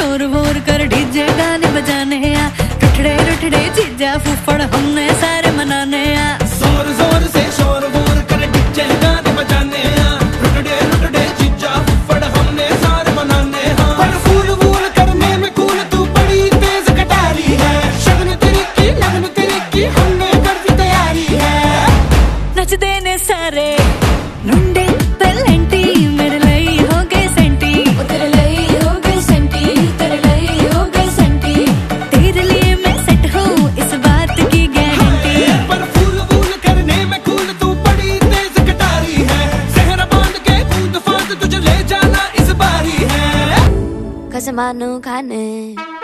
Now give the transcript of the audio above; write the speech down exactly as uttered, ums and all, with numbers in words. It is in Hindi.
शोर वोर कर डीजे गाने बजाने आ, रुठड़े रुठड़े जीजा फूफड़ हमने सारे मनाने आ। जोर जोर से शोर वोर कर डीजे गाने बजाने आ, रुठड़े रुठड़े जीजा फूफड़ हमने सारे मनाने आ। पर फूल वूल करने में कूल तू बड़ी तेज कटारी है, शगन तेरी की लगन तेरी की हमने कर दी तैयारी है। नच देने सारे मुंडे पलेंटी मेरे लिए हो गए सेंटी, तेरे लिए हो गए सेंटी, तेरे लिए हो गए सेंटी, तेरे लिए मैं सेट हूँ इस बात की गारंटी। पर फूल वूल करने में कूल तू बड़ी तेज कटारी है, सहरा बांध के कूद फांद तुझे ले जाना इस बारी है। कसमानू खाने